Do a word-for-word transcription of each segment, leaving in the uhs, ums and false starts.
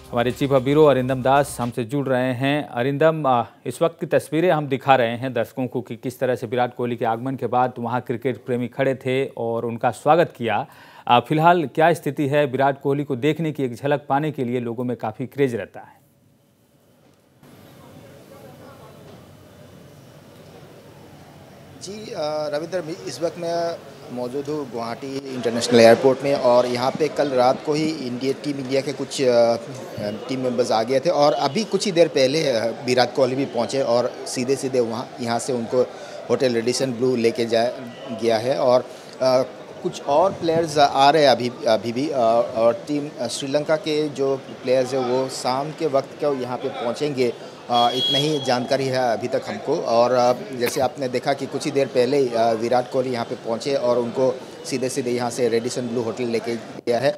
हमारे chief of bureau Arindam Das हमसे जुड़ रहे हैं। अरिंदम, इस वक्त की तस्वीरें हम दिखा रहे हैं दर्शकों को कि किस तरह से विराट कोहली के आगमन के बाद वहां क्रिकेट प्रेमी खड़े थे और उनका स्वागत किया। फिलहाल क्या स्थिति है? विराट कोहली को देखने की एक झलक पाने के लिए लोगों में काफ़ी क्रेज रहता है। जी रविंदर, इस वक्त मैं मौजूद हूँ गुवाहाटी इंटरनेशनल एयरपोर्ट में और यहाँ पे कल रात को ही इंडिया टीम इंडिया के कुछ टीम मेंबर्स आ गए थे और अभी कुछ ही देर पहले विराट कोहली भी पहुँचे और सीधे सीधे वहाँ यहाँ से उनको होटल रेडिसन ब्लू लेके जा गया है और आ, कुछ और प्लेयर्स आ रहे हैं अभी अभी भी आ, और टीम श्रीलंका के जो प्लेयर्स हैं वो शाम के वक्त को यहाँ पे पहुँचेंगे। इतना ही जानकारी है अभी तक हमको। और जैसे आपने देखा कि कुछ ही देर पहले विराट कोहली यहाँ पे पहुँचे और उनको सीधे सीधे यहाँ से रेडिसन ब्लू होटल लेके गया है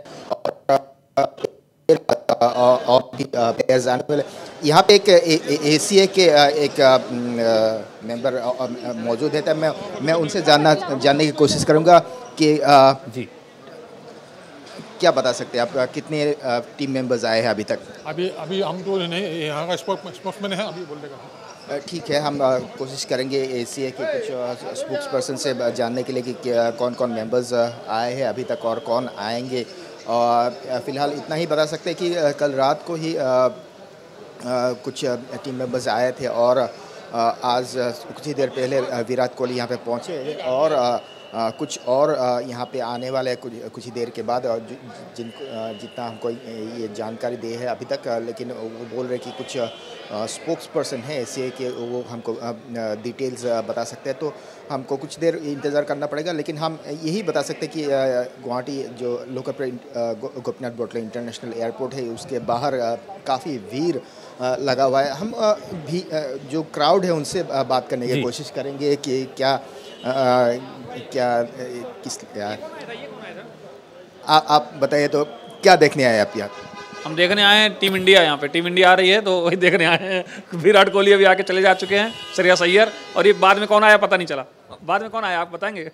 और प्लेयर्स आने वाले। यहाँ पे एक एसीए के एक मेंबर मौजूद है, तो मैं मैं उनसे जानना जानने की कोशिश करूँगा कि जी क्या बता सकते हैं आप, कितने टीम मेंबर्स आए हैं अभी तक? अभी अभी हम तो नहीं, यहाँ का स्पोर्ट्समैन है, अभी बोल देगा। ठीक है, हम कोशिश करेंगे एसीए के कुछ स्पोक्स पर्सन से जानने के लिए कि कौन कौन मेंबर्स आए हैं अभी तक और कौन आएंगे। और फ़िलहाल इतना ही बता सकते हैं कि कल रात को ही कुछ टीम मेंबर्स आए थे और आज कुछ ही देर पहले विराट कोहली यहाँ पे पहुँचे और आ, कुछ और यहाँ पे आने वाले कुछ कुछ ही देर के बाद जिन जितना हमको ये जानकारी दी है अभी तक, लेकिन वो बोल रहे कि कुछ स्पोक्स पर्सन है ऐसे कि वो हमको डिटेल्स बता सकते हैं, तो हमको कुछ देर इंतज़ार करना पड़ेगा। लेकिन हम यही बता सकते हैं कि गुवाहाटी जो लोकप्रिय गोपीनाथ बोरदलोई इंटरनेशनल एयरपोर्ट है उसके बाहर काफ़ी भीड़ लगा हुआ है। हम भी जो क्राउड है उनसे बात करने की कोशिश करेंगे कि क्या आ, क्या किस यार आ, आप बताइए तो क्या देखने आए आप यहाँ? हम देखने आए हैं टीम इंडिया। यहाँ पे टीम इंडिया आ रही है तो वही देखने आए हैं। विराट कोहली अभी आके चले जा चुके हैं, श्रेयस अय्यर, और ये बाद में कौन आया पता नहीं चला। बाद में कौन आया आप बताएंगे?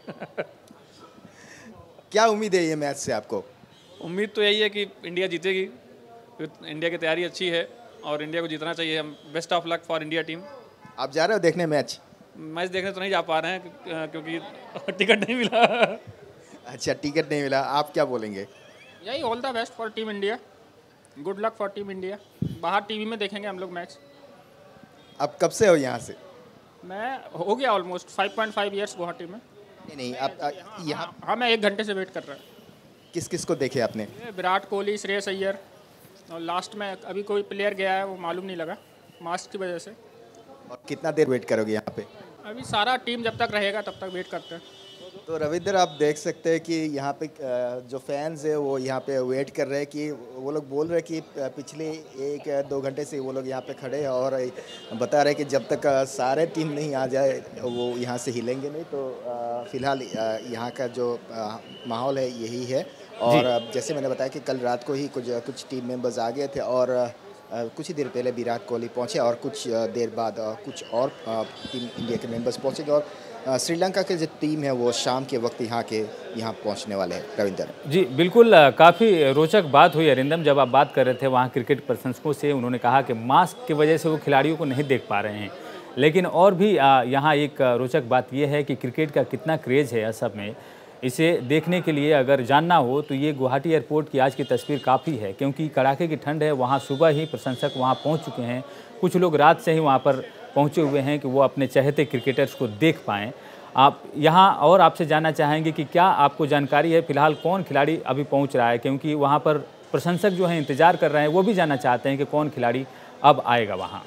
क्या उम्मीद है ये मैच से आपको? उम्मीद तो यही है कि इंडिया जीतेगी। इंडिया की तैयारी अच्छी है और इंडिया को जीतना चाहिए। हम best of luck for India team. आप जा रहे हो देखने मैच? मैच देखने तो नहीं जा पा रहे हैं क्योंकि टिकट नहीं मिला। अच्छा, टिकट नहीं मिला। आप क्या बोलेंगे? यही all the best for team India, good luck for team India. बाहर टीवी में देखेंगे हम लोग मैच। आप कब से हो यहाँ से? मैं हो गया almost five point five years Guwahati में। नहीं नहीं, आप यहाँ? हाँ, मैं एक घंटे से वेट कर रहा हूँ। किस किस को देखे आपने? विराट कोहली, श्रेयस अय्यर, और लास्ट में अभी कोई प्लेयर गया है वो मालूम नहीं लगा मास्क की वजह से। और कितना देर वेट करोगे यहाँ पे? अभी सारा टीम जब तक रहेगा तब तक वेट करते हैं। तो रविंदर, आप देख सकते हैं कि यहाँ पे जो फैंस है वो यहाँ पे वेट कर रहे हैं कि वो लोग बोल रहे हैं कि पिछले एक दो घंटे से वो लोग यहाँ पे खड़े हैं और बता रहे हैं कि जब तक सारे टीम नहीं आ जाए वो यहाँ से हिलेंगे नहीं। तो फ़िलहाल यहाँ का जो माहौल है यही है। और जैसे मैंने बताया कि कल रात को ही कुछ कुछ टीम मेंबर्स आ गए थे और कुछ ही देर पहले विराट कोहली पहुंचे और कुछ देर बाद कुछ और टीम इंडिया के मेंबर्स पहुंचेंगे और श्रीलंका के जो टीम है वो शाम के वक्त यहाँ के यहाँ पहुंचने वाले हैं। रविंदर जी बिल्कुल, काफ़ी रोचक बात हुई अरिंदम। जब आप बात कर रहे थे वहाँ क्रिकेट प्रशंसकों से, उन्होंने कहा कि मास्क की वजह से वो खिलाड़ियों को नहीं देख पा रहे हैं। लेकिन और भी यहाँ एक रोचक बात यह है कि क्रिकेट का कितना क्रेज़ है असम में। इसे देखने के लिए अगर जानना हो तो ये गुवाहाटी एयरपोर्ट की आज की तस्वीर काफ़ी है, क्योंकि कड़ाके की ठंड है। वहाँ सुबह ही प्रशंसक वहाँ पहुँच चुके हैं। कुछ लोग रात से ही वहाँ पर पहुँचे हुए हैं कि वो अपने चाहते क्रिकेटर्स को देख पाएँ। आप यहाँ और आपसे जानना चाहेंगे कि क्या आपको जानकारी है फिलहाल कौन खिलाड़ी अभी पहुँच रहा है, क्योंकि वहाँ पर प्रशंसक जो हैं इंतज़ार कर रहे हैं, वो भी जानना चाहते हैं कि कौन खिलाड़ी अब आएगा वहाँ।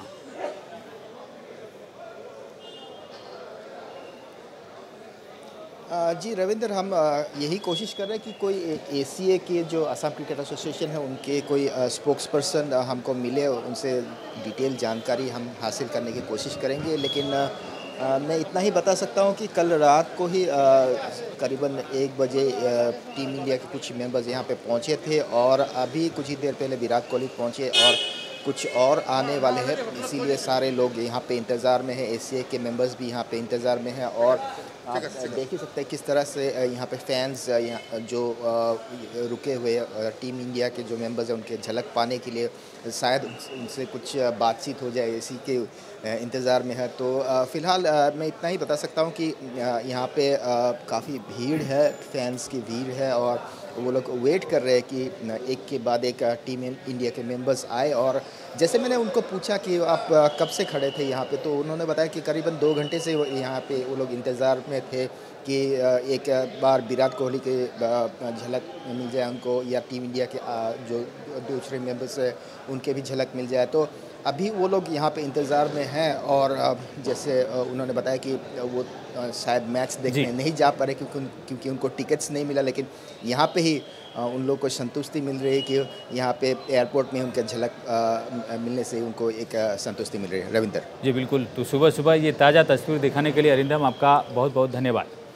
जी रविंदर, हम यही कोशिश कर रहे हैं कि कोई एसीए के जो असम क्रिकेट एसोसिएशन है उनके कोई स्पोक्स पर्सन हमको मिले, उनसे डिटेल जानकारी हम हासिल करने की कोशिश करेंगे। लेकिन मैं इतना ही बता सकता हूं कि कल रात को ही करीबन एक बजे टीम इंडिया के कुछ मेंबर्स यहां पे पहुंचे थे और अभी कुछ ही देर पहले विराट कोहली पहुंचे और कुछ और आने वाले हैं। इसीलिए सारे लोग यहाँ पे इंतज़ार में हैं। एसीए के मेंबर्स भी यहाँ पे इंतज़ार में हैं और आप देख ही सकते हैं किस तरह से यहाँ पे फैंस यहाँ जो रुके हुए टीम इंडिया के जो मेंबर्स हैं उनके झलक पाने के लिए शायद उनसे कुछ बातचीत हो जाए इसी के इंतज़ार में है। तो फ़िलहाल मैं इतना ही बता सकता हूँ कि यहाँ पे काफ़ी भीड़ है, फैंस की भीड़ है और वो लोग वेट कर रहे हैं कि एक के बाद एक टीम इंडिया के मेंबर्स आए। और जैसे मैंने उनको पूछा कि आप कब से खड़े थे यहाँ पे, तो उन्होंने बताया कि करीबन दो घंटे से यहाँ पे वो लोग इंतज़ार में थे कि एक बार विराट कोहली के झलक मिल जाए उनको या टीम इंडिया के जो दूसरे मेंबर्स हैं उनके भी झलक मिल जाए। तो अभी वो लोग यहाँ पे इंतज़ार में हैं और जैसे उन्होंने बताया कि वो शायद मैच देखने नहीं जा पा रहे क्योंकि उन, क्योंकि उनको टिकट्स नहीं मिला, लेकिन यहाँ पे ही उन लोग को संतुष्टि मिल रही है कि यहाँ पे एयरपोर्ट में उनका झलक मिलने से उनको एक संतुष्टि मिल रही है। रविंदर जी बिल्कुल, तो सुबह सुबह ये ताज़ा तस्वीर दिखाने के लिए अरिंदम आपका बहुत बहुत धन्यवाद।